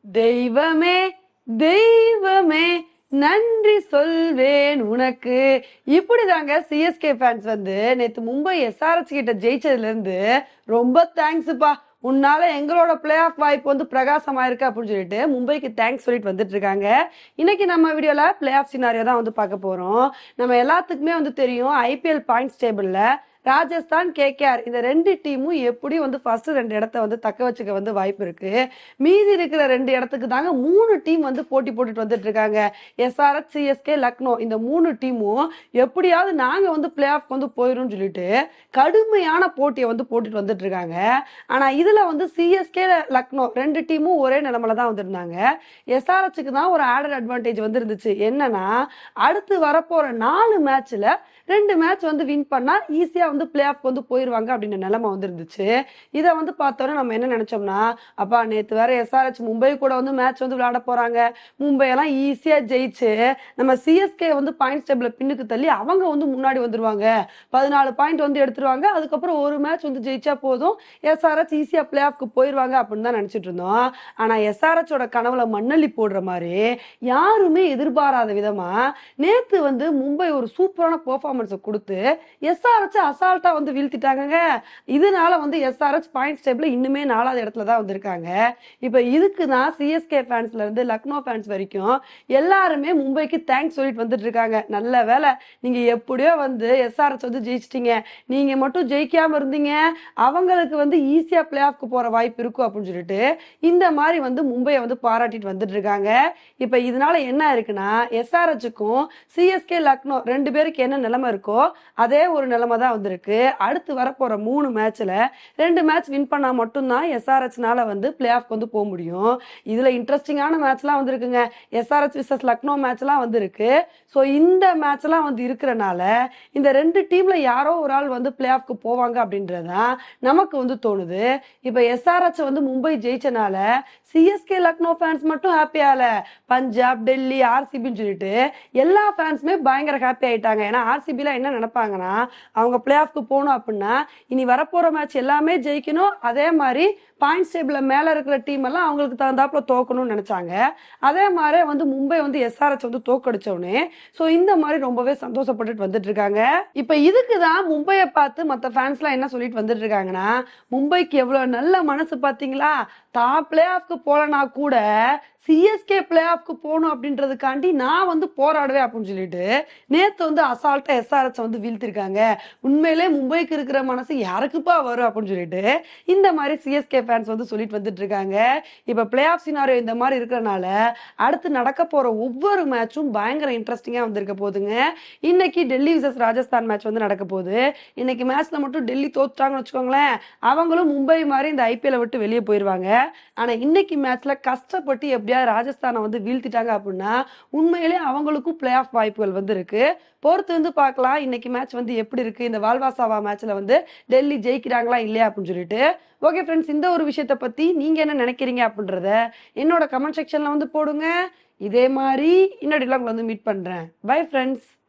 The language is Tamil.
தெய்வமே தெய்வமே நன்றி சொல்வேன் உனக்கு. இப்படிதாங்க சிஎஸ்கே ஃபேன்ஸ் வந்து நேத்து மும்பை எஸ்ஆர்எச் கிட்ட ஜெயிச்சதுல இருந்து ரொம்ப தேங்க்ஸ்ப்பா, உன்னால எங்களோட பிளே ஆஃப் வாய்ப்பு வந்து பிரகாசமாயிருக்கு அப்படின்னு சொல்லிட்டு மும்பைக்கு தேங்க்ஸ் சொல்லிட்டு வந்துட்டு இருக்காங்க. இன்னைக்கு நம்ம வீடியோல பிளே ஆஃப் சினாரியோ தான் வந்து பார்க்க போறோம். நம்ம எல்லாத்துக்குமே வந்து தெரியும், ஐபிஎல் பாயிண்ட்ஸ் டேபிள்ல ராஜஸ்தான், கேகேஆர் இந்த ரெண்டு டீமும் எப்படி வந்து ஃபர்ஸ்ட் ரெண்டு இடத்த வந்து தக்க வச்சுக்க வந்து வாய்ப்பு இருக்கு. மீதி இருக்கிற ரெண்டு இடத்துக்கு தாங்க மூணு டீம் வந்து போட்டி போட்டுட்டு வந்துட்டு இருக்காங்க. எஸ்ஆர்எச், சிஎஸ்கே, லக்னோ இந்த மூணு டீமும் எப்படியாவது நாங்க வந்து பிளே ஆஃப் வந்து போயிடும் சொல்லிட்டு கடுமையான போட்டியை வந்து போட்டுட்டு வந்துட்டு இருக்காங்க. ஆனா இதுல வந்து சிஎஸ்கே, லக்னோ ரெண்டு டீமும் ஒரே நிலைமையில தான் வந்திருந்தாங்க. எஸ்ஆர்எச்சுக்கு தான் ஒரு ஆடட் அட்வான்டேஜ் வந்து இருந்துச்சு. என்னன்னா, அடுத்து வரப்போற 4 மேட்ச்ல 2 மேட்ச் வந்து வின் பண்ணா ஈஸியா வந்து பிளே ஆஃப் வந்து போயிருவாங்க அப்படின்ற நிலைமை வந்து இருந்துச்சு. இதை வந்து பார்த்தோன்னா நம்ம என்ன நினைச்சோம்னா, அப்பா நேத்து வேற எஸ்ஆர்எச் மும்பை கூட வந்து மேட்ச் வந்து விளையாட போறாங்க, மும்பை எல்லாம் ஈஸியா ஜெயிச்சு நம்ம சிஎஸ்கே வந்து பாயிண்ட்ஸ் டேபிள பின்னுக்கு தள்ளி அவங்க வந்து முன்னாடி வந்துருவாங்க, 14 பாயிண்ட் வந்து எடுத்துருவாங்க, அதுக்கப்புறம் ஒரு மேட்ச் வந்து ஜெயிச்சா போதும், எஸ்ஆர்எச் ஈஸியா பிளே ஆஃப்க்கு போயிருவாங்க அப்படின்னு தான் நினைச்சிட்டு இருந்தோம். ஆனா எஸ்ஆர்எச்சோட கனவுல மண்ணள்ளி போடுற மாதிரி யாருமே எதிர்பாராத விதமா நேத்து வந்து மும்பை ஒரு சூப்பரான பெர்ஃபார்மன்ஸை கொடுத்து எஸ்ஆர்எச் அசால்ட்டா வந்து வீழ்த்திட்டாங்க. இதனால வந்து எஸ்ஆர்எச் பாயிண்ட்ஸ் டேபிள்ல இன்னுமே 4வது இடத்துல தான் வந்திருக்காங்க. இப்ப இதுக்கு தான் சிஎஸ்கே ஃபேன்ஸ்ல இருந்து லக்னோ ஃபேன்ஸ் வரைக்கும் எல்லாருமே மும்பைக்கு தேங்க்ஸ் சொல்லிட்டு வந்துட்டு இருக்காங்க. நல்ல வேலை, நீங்க எப்படியோ வந்து எஸ்ஆர்எச் வந்து ஜெயிச்சிட்டீங்க, நீங்க மட்டும் ஜெயிக்காம இருந்தீங்க அவங்களுக்கு வந்து ஈஸியா பிளே ஆஃப்க்கு போற வாய்ப்பு இருக்கும் அப்படின்னு சொல்லிட்டு இந்த மாதிரி வந்து மும்பையை வந்து பாராட்டிட்டு வந்துட்டு இருக்காங்க. இப்ப இதனால என்ன இருக்குன்னா, எஸ்ஆர்எச்சுக்கும் சிஎஸ்கே, லக்னோ ரெண்டு பேருக்கு என்ன நிலைமை இருக்கோ அதே ஒரு நிலைமை தான் வந்திருக்கு. அடுத்து வரப்போற 3 மேட்ச்ல 2 மேட்ச் வின் பண்ணா மட்டும்தான் எஸ்ஆர்எச்னால வந்து பிளே ஆஃப் வந்து போக முடியும். இதுல இன்ட்ரெஸ்டிங்கான மேட்ச்லாம் வந்திருக்குங்க. எஸ்ஆர்எச் விசஸ் லக்னோ மேட்ச்லாம் வந்திருக்கு. ஸோ இந்த மேட்ச்லாம் வந்து இருக்கிறனால இந்த ரெண்டு டீம்ல யாரோ ஒரு ஆள் வந்து பிளே ஆஃப்க்கு போவாங்க அப்படின்றதான் நமக்கு வந்து தோணுது. இப்ப எஸ்ஆர்எச் வந்து மும்பை ஜெயிச்சனால சிஎஸ்கே, லக்னோ ஃபேன்ஸ் மட்டும் ஹாப்பியால, பஞ்சாப், டெல்லி, ஆர்சிபின்னு சொல்லிட்டு எல்லா ஃபேன்ஸுமே பயங்கர ஹாப்பி ஆயிட்டாங்க. ஏன்னா ஆர்சிபில என்ன நினைப்பாங்கன்னா, அவங்க பிளே ஆஃப்க்கு போகணும் அப்படின்னா இனி வரப்போற மேட்ச் எல்லாமே ஜெயிக்கணும், அதே மாதிரி பாயிண்ட்ஸ் டேபிள்ல மேல இருக்கிற டீம் எல்லாம் அவங்களுக்கு தகுந்தாப்புல தோக்கணும்னு நினைச்சாங்க. அதே மாதிரி வந்து மும்பை வந்து எஸ்ஆர்எச் வந்து தோக்கடிச்சோடனே ஸோ இந்த மாதிரி ரொம்பவே சந்தோஷப்பட்டுட்டு வந்துட்டு இருக்காங்க. இப்ப இதுக்கு தான் மும்பையை பார்த்து மற்ற ஃபேன்ஸ்லாம் என்ன சொல்லிட்டு வந்துட்டு இருக்காங்கன்னா, மும்பைக்கு எவ்வளவு நல்ல மனசு பாத்தீங்களா, தான் பிளே ஆஃப்க்கு போலனா கூட சிஎஸ்கே பிளே ஆஃப்க்கு போகணும் அப்படின்றதுக்காண்டி நான் வந்து போராடுவேன் அப்படின்னு சொல்லிட்டு நேத்து வந்து அசால்ட்டா எஸ்ஆர்எச் வந்து வீழ்த்திருக்காங்க. உண்மையிலே மும்பைக்கு இருக்கிற மனசு யாருக்குப்பா வரும் அப்படின்னு சொல்லிட்டு இந்த மாதிரி சிஎஸ்கே ஃபேன்ஸ் வந்து சொல்லிட்டு வந்துட்டு இருக்காங்க. இப்ப பிளே ஆஃப் சினாரியோ இந்த மாதிரி இருக்கிறனால அடுத்து நடக்க போற ஒவ்வொரு மேட்சும் பயங்கர இன்ட்ரெஸ்டிங்கா வந்திருக்க போகுதுங்க. இன்னைக்கு டெல்லி விசஸ் ராஜஸ்தான் மேட்ச் வந்து நடக்க போகுது. இன்னைக்கு மேட்ச்ல மட்டும் டெல்லி தோத்துட்டாங்கன்னு வச்சுக்கோங்களேன், அவங்களும் மும்பை மாதிரி இந்த ஐபிஎல் விட்டு வெளியே போயிருவாங்க. ஆனா இன்னைக்கு மேட்ச்ல கஷ்டப்பட்டு எப்படியா ராஜஸ்தானை வந்து வீழ்த்திட்டாங்க அப்படின்னா உண்மையிலே அவங்களுக்கும் பிளே ஆஃப் வாய்ப்புகள் வந்து இருக்கு. பொறுத்து வந்து பார்க்கலாம் இன்னைக்கு மேட்ச் வந்து எப்படி இருக்கு, இந்த வால்வாசாவா மேட்ச்ல வந்து டெல்லி ஜெயிக்கிறாங்களா இல்லையா அப்படின்னு சொல்லிட்டு. ஓகே ஃப்ரெண்ட்ஸ், இந்த ஒரு விஷயத்தை பத்தி நீங்க என்ன நினைக்கிறீங்க அப்படின்றத என்னோட கமெண்ட் செக்ஷன்ல வந்து போடுங்க. இதே மாதிரி இன்னொரு உங்களை வந்து மீட் பண்றேன். Bye friends.